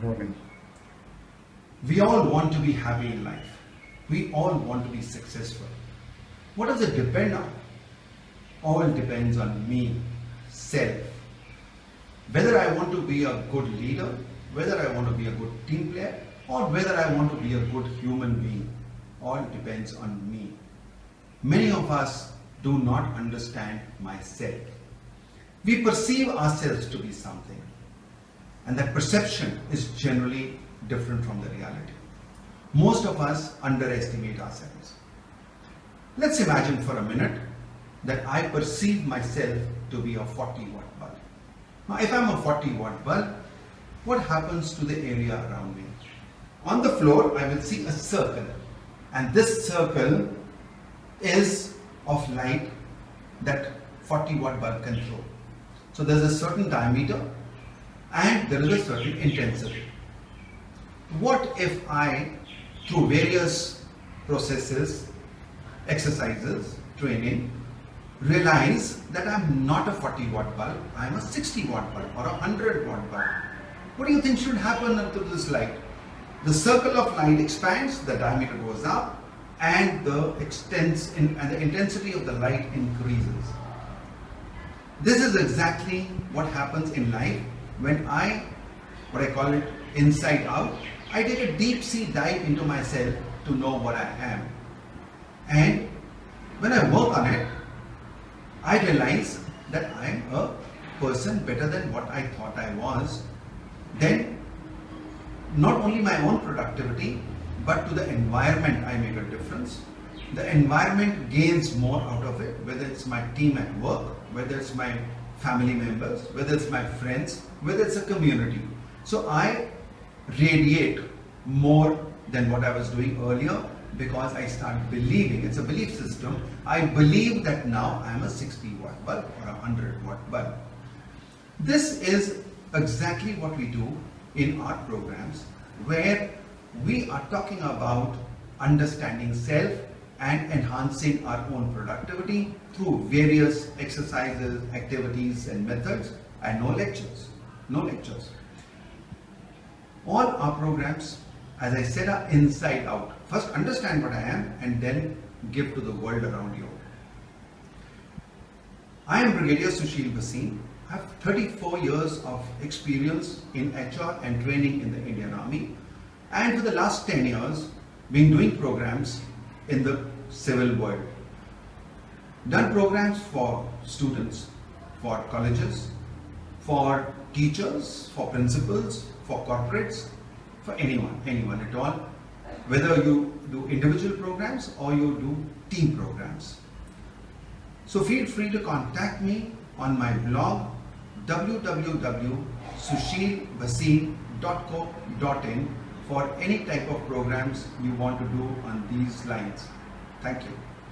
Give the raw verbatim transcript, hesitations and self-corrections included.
Rolling. We all want to be happy in life. We all want to be successful. What does it depend on? All depends on me, self. Whether I want to be a good leader, whether I want to be a good team player, or whether I want to be a good human being, all depends on me. Many of us do not understand myself. We perceive ourselves to be something, and that perception is generally different from the reality. Most of us underestimate ourselves. Let's imagine for a minute that I perceive myself to be a forty watt bulb. Now, if I'm a forty watt bulb, what happens to the area around me? On the floor, I will see a circle, and this circle is of light that forty watt bulb can throw. So there's a certain diameter and there is a certain intensity. What if I, through various processes, exercises, training, realize that I'm not a forty watt bulb, I'm a sixty watt bulb or a one hundred watt bulb? What do you think should happen to this light? The circle of light expands, the diameter goes up, and the extents in, and the intensity of the light increases. This is exactly what happens in life when I, what I call it, inside out. I take a deep sea dive into myself to know what I am. And when I work on it, I realize that I am a person better than what I thought I was. Then, not only my own productivity, but to the environment I make a difference. The environment gains more out of it, whether it's my team at work, whether it's my family members, whether it's my friends, whether it's a community. So I radiate more than what I was doing earlier because I start believing, it's a belief system, I believe that now I'm a sixty watt bulb or a one hundred watt bulb. This is exactly what we do in our programs, where we are talking about understanding self and enhancing our own productivity through various exercises, activities and methods, and no lectures, no lectures. All our programs, as I said, are inside out. First understand what I am and then give to the world around you. I am Brigadier Sushil Bhasin. I have thirty-four years of experience in H R and training in the Indian Army, and for the last ten years been doing programs in the civil world. Done programs for students, for colleges, for teachers, for principals, for corporates, for anyone, anyone at all, whether you do individual programs or you do team programs. So feel free to contact me on my blog w w w dot sushil bhasin dot co dot in for any type of programs you want to do on these lines. Thank you.